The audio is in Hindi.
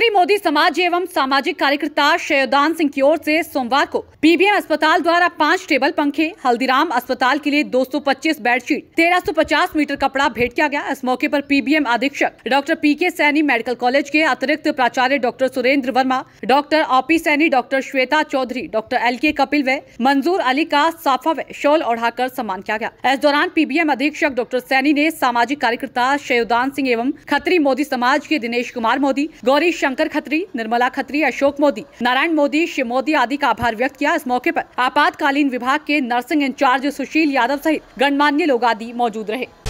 खत्री मोदी समाज एवं सामाजिक कार्यकर्ता शयोदान सिंह की ओर से सोमवार को पीबीएम अस्पताल द्वारा 5 टेबल पंखे, हल्दीराम अस्पताल के लिए 225 बेडशीट, 1350 मीटर कपड़ा भेंट किया गया। इस मौके पर पीबीएम अधीक्षक doctor PK Saini, medical college के अतिरिक्त प्राचार्य doctor Surendra Verma, doctor OP Saini, doctor Shweta Chaudhary, doctor LK Kapil व मंजूर अली का साफा व शॉल ओढ़ाकर सम्मान किया गया। इस दौरान पीबीएम अधीक्षक डॉक्टर सैनी ने सामाजिक कार्यकर्ता शयोदान सिंह एवं खत्री मोदी समाज के दिनेश कुमार मोदी, गौरी शंकर खत्री, निर्मला खत्री, अशोक मोदी, नारायण मोदी, शिव मोदी आदि का आभार व्यक्त किया। इस मौके पर आपातकालीन विभाग के नर्सिंग इंचार्ज सुशील यादव सहित गणमान्य लोग आदि मौजूद रहे।